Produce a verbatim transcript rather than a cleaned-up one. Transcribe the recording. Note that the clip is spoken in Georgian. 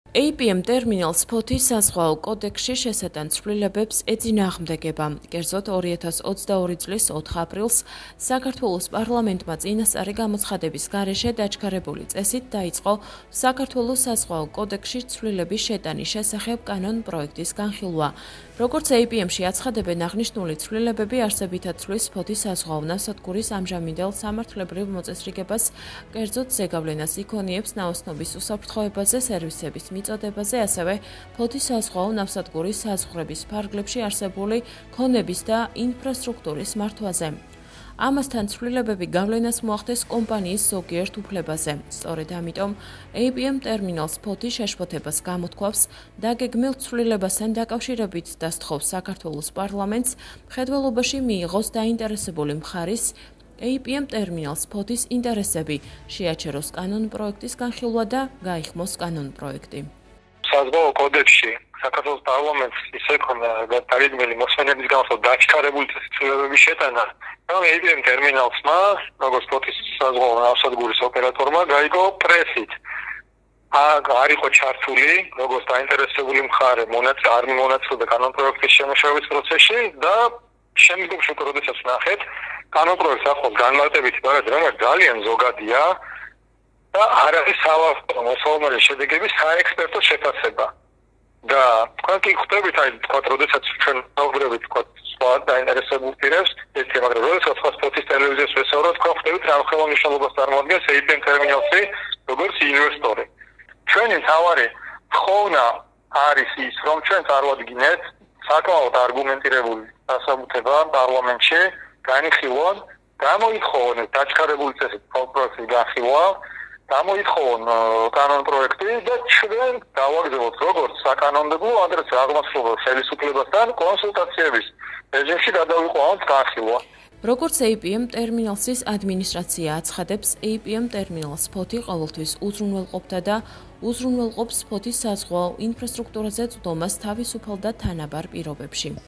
A P M ტერმინალს ფოთის საზღვაო კოდექსში შესატან ცვლილებებს ეწინააღმდეგება. კერძოდ ორი ათას ოცდაორი წლის ოთხ აპრილს საქართველოს პარლამენტმა წინასწარი გამოცხადების გარეშე დაჩქარებული წესით დაიწყო საქართველოს საზღვაო კოდექსში ცვლილების შეტანის შესახებ კანონ-პროექტის განხილვა. როგორც A P M-ში აცხადებენ, აღნიშნული ცვლილებები არსებითად ცვლის ფოთის საზღვაო ნავსადგურის ამჟამინდელ სამართლებრივ მოწესრიგებას, კერძოდ ზეგავლენას იქონიებს ნაოსნობის უსაფრთხოებაზე, სერვისების მიწოდებაზე, ასევე ფოთის საზღვაო ნავსადგურის საზღვრების ფარგლებში არსებული ქონების და ინფრასტრუქტურის მართვაზე. ამასთან ცვლილებები გავლენას მოახდენს კომპანიის ზოგიერთ უფლებაზე. სწორედ ამიტომ A P M ტერმინალს ფოთის შეშფოთებას გამოთქვავს, დაგეგმილ ცვლილებასთან დაკავშირებით და სთხოვს საქართველოს პარლამენტს მხედველობაში მიიღოს დაინტერესებული მხარის A P M ტერმინალს ფოთის ინტერესები, შეაჩეროს კანონ-პროექტის განხილვა და გაიხმოს კანონ-პროექტი. საზღვაო კოდექსში საქართველოს პარლამენტს ისე ქონა დაგეგმილი მოსმენების გამო დაჩქარებული ცვლილებების შეტანა, რომ A P M ტერმინალსმა, როგორც ფოთის საზღვაო ნავსადგურის ოპერატორმა, გაიგო პრესით. არ იყო ჩართული როგორც დაინტერესებული მხარე, მონაწილე არ მონაწილეობდა კანონ-პროექტის შემუშავების პროცესში და შემდგომში უკვე როდესაც ვნახეთ, კანონ-პროექტს ახლავს განმარტებითი პარადი, რომელიც ძალიან ზოგადია და არ არის სავარაუდო მოსალმელი შედეგების საექსპერტო შეფასება. და თქვენ კი ხვდებით, აი თქვა, როდესაც ჩვენ ვაუბრებით, თქვა, სხვა დაინტერესებულ პირებს, ერთი მაგრამ როდესაც სხვა ფოთის ტელევიზიას ვესაუბრობთ, თქვენ ხვდებით, რა ხელმისაწვდომობას წარმოადგენს A P M ტერმინალში როგორც ინვესტორი. ჩვენი თავარი ხონა არის ის, რომ ჩვენ წარვადგინეთ საკმაოდ არგუმენტირებული დასაბუთება პარლამენტში, განიხილონ, გამოითხოვონ დაჩქარებული წესით პროექტის განხილვა, გამოითხოვონ კანონ-პროექტი და ჩვენ დავაგრძელოთ როგორც საკანონმდებლო, ადრე აღმასრულებელ ხელისუფლებასთან კონსულტაციების რეჟიმში გადავიყვანოთ განხილვა. როგორც A P M ტერმინალსის ადმინისტრაცია აცხადებს, A P M ტერმინალს ფოთი ყოველთვის უზრუნველყოფდა და უზრუნველყოფს ფოთის საზღვაო ინფრასტრუქტურაზე წვდომას თავისუფალ და თანაბარ პირობებში.